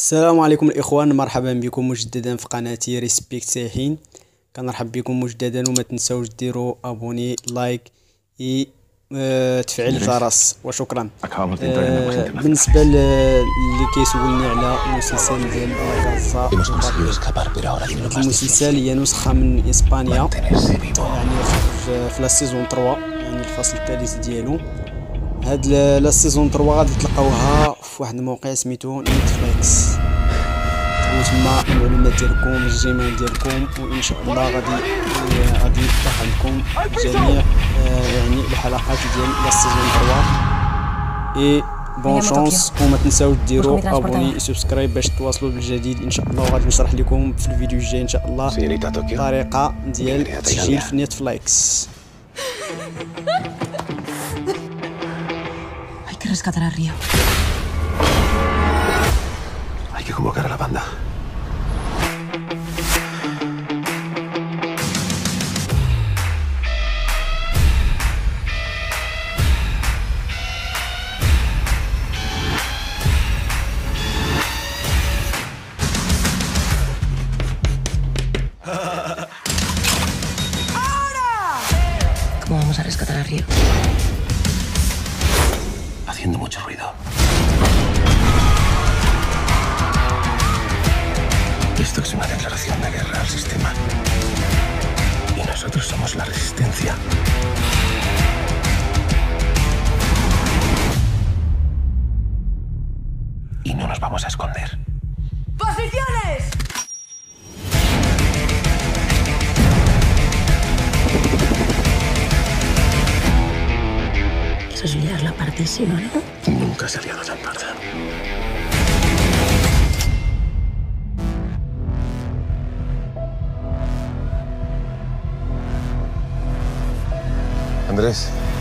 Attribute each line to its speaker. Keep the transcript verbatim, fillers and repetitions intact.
Speaker 1: السلام عليكم الاخوان، مرحبا بكم مجددا في قناتي ريسبكت ساحين. كنرحب بكم مجددا وما تنساوش ديروا ابوني لايك اي اه تفعيل الجرس وشكرا. اه بالنسبه اللي كيسولني على المسلسل ديال لاكازا، المسلسل هي نسخه من اسبانيا، يعني خرج في لا سيزون ثلاثة، يعني الفصل الثالث ديالو. هاد لا سيزون ثلاثة غادي تلقاوها في واحد الموقع سميتو نتفليكس، وتما المعلومات ديالكم الجيميل ديالكم، وان شاء الله غادي غادي يطلع لكم جميع آه يعني الحلقات ديال لا سيزون ثلاثة. اي بون شانس، وما تنساوش ديروا ابوني سبسكرايب باش تواصلوا بالجديد ان شاء الله. وغادي نشرح لكم في الفيديو الجاي ان شاء الله الطريقه ديال التسجيل في نتفليكس.
Speaker 2: Hay que rescatar a Río.
Speaker 3: Hay que convocar a la banda.
Speaker 2: ¿Cómo vamos a rescatar a Río?
Speaker 3: Haciendo mucho ruido. Esto es una declaración de guerra al sistema. Y nosotros somos la resistencia. Y no nos vamos a esconder.
Speaker 2: ¡Posiciones! Eso es liar la partísima, ¿no?
Speaker 3: Nunca se ha liado tan parda. Andrés.